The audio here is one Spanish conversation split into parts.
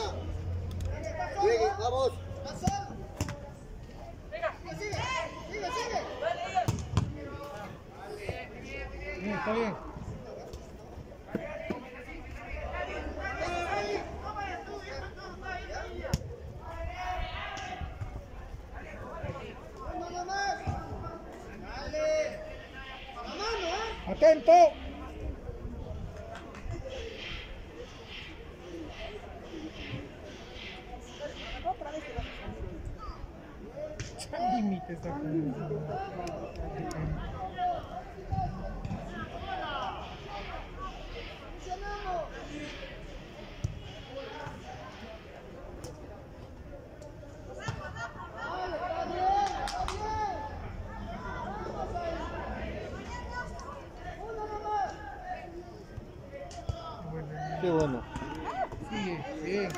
Sigue, vamos. Bien, está bien. Atento. Límite esta cosa. Qué bueno. Sigue, bien.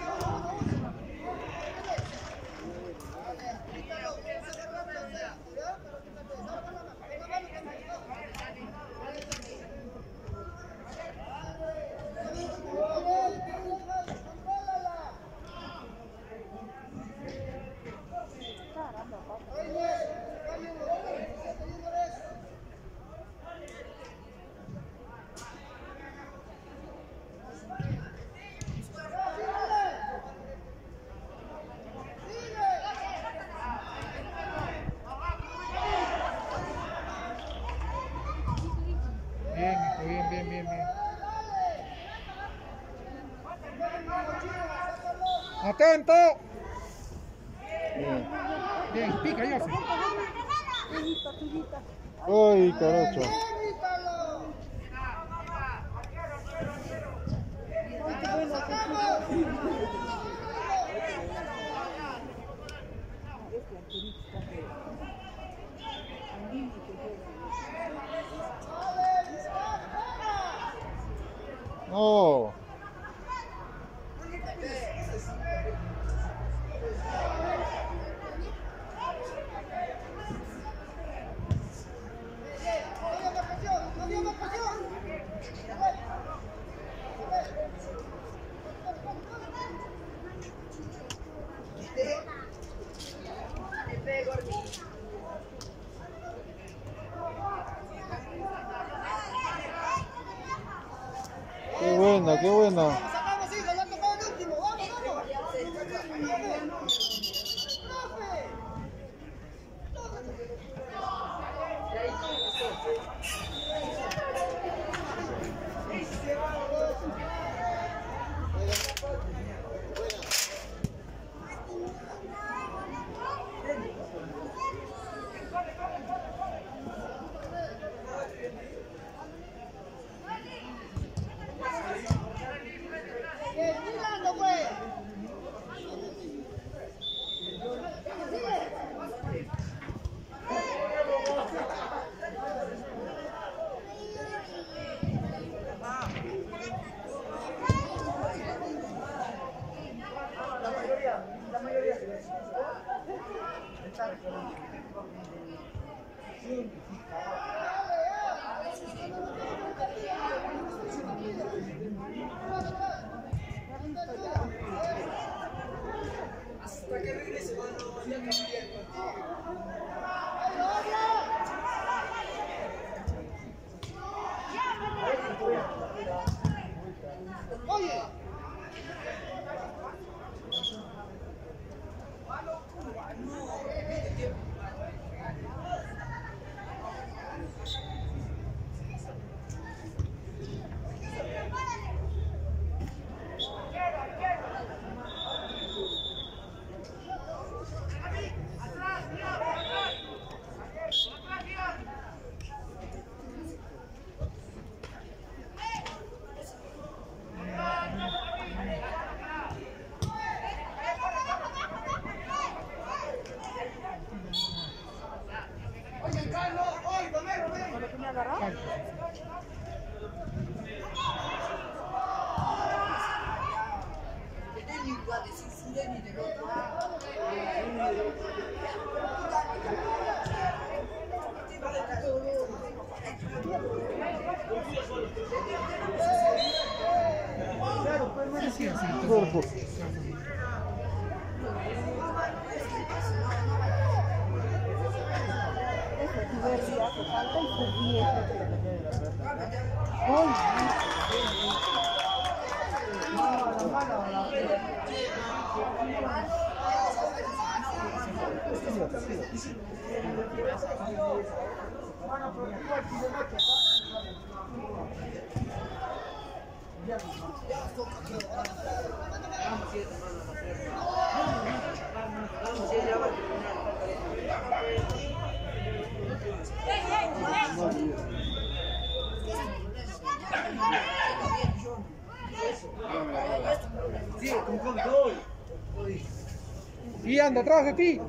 Bien, hijo, bien. Atento. Bien, pica, ya se. Ay, caracho. No. Qué buena, qué buena. Hasta que regrese, mano, ya cambié el partido. Oye. Claro, pues, Sí, así. Cuerpo. Y anda atrás de ti.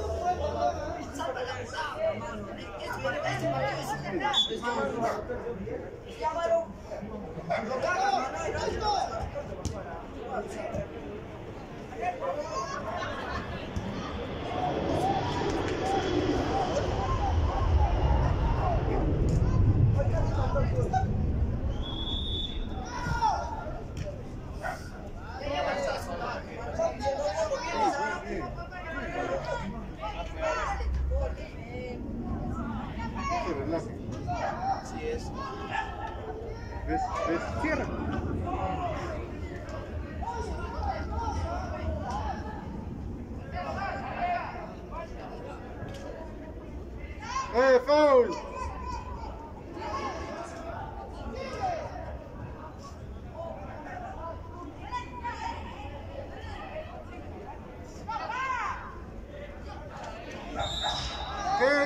Así es. ¿Ves? Cierra. ¡Foul! ¿Qué?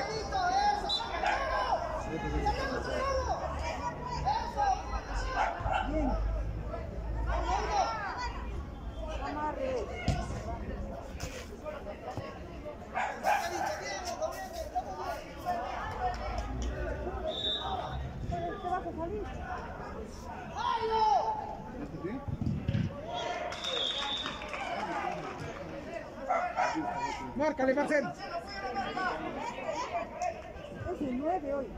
Márcale, Marcel. Es el 9 hoy.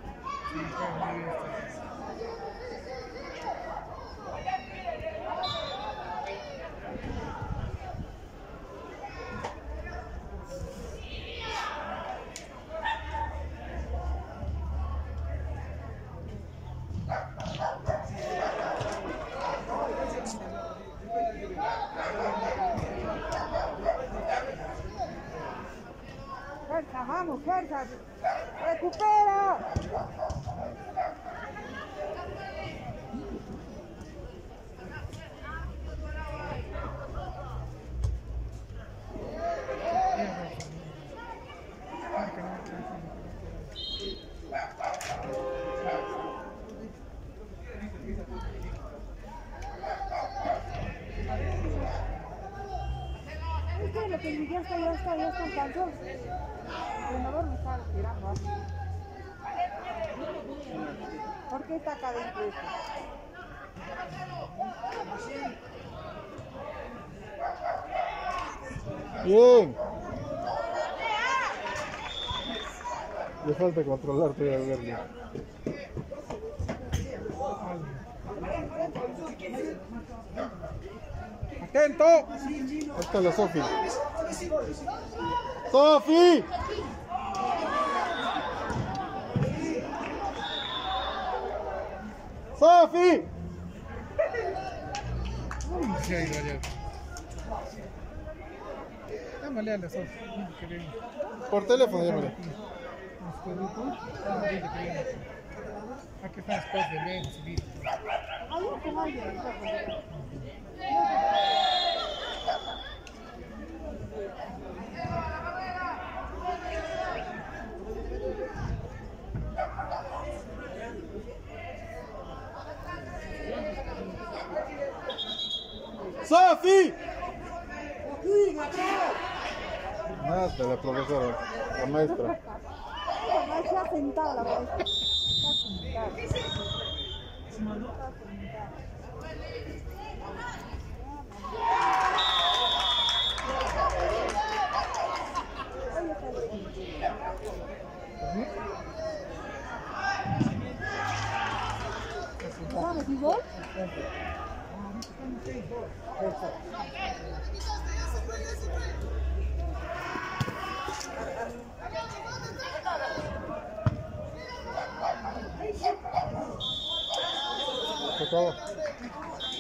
Fuerza, vamos, fuerza. Recupera. Es que lo que ya está cansado. El entrenador me está tirando así. ¿Por qué está acá dentro esto? Bien. Le falta controlar todavía al verde. Atento. Ahí está la Sofi. ¡Sofi! ¡Sofi! Sí, ahí va ya. Llámale a la Sofi. Que venga. Por teléfono, llámale. Aquí están las cosas de Ben, civil. Hay un que más de ¡Sofi! Nada, la profesora, la maestra. La maestra sentada, la maestra. Está sentada. Está sentada. ¿Sabes, igual? Eso. Se acabó.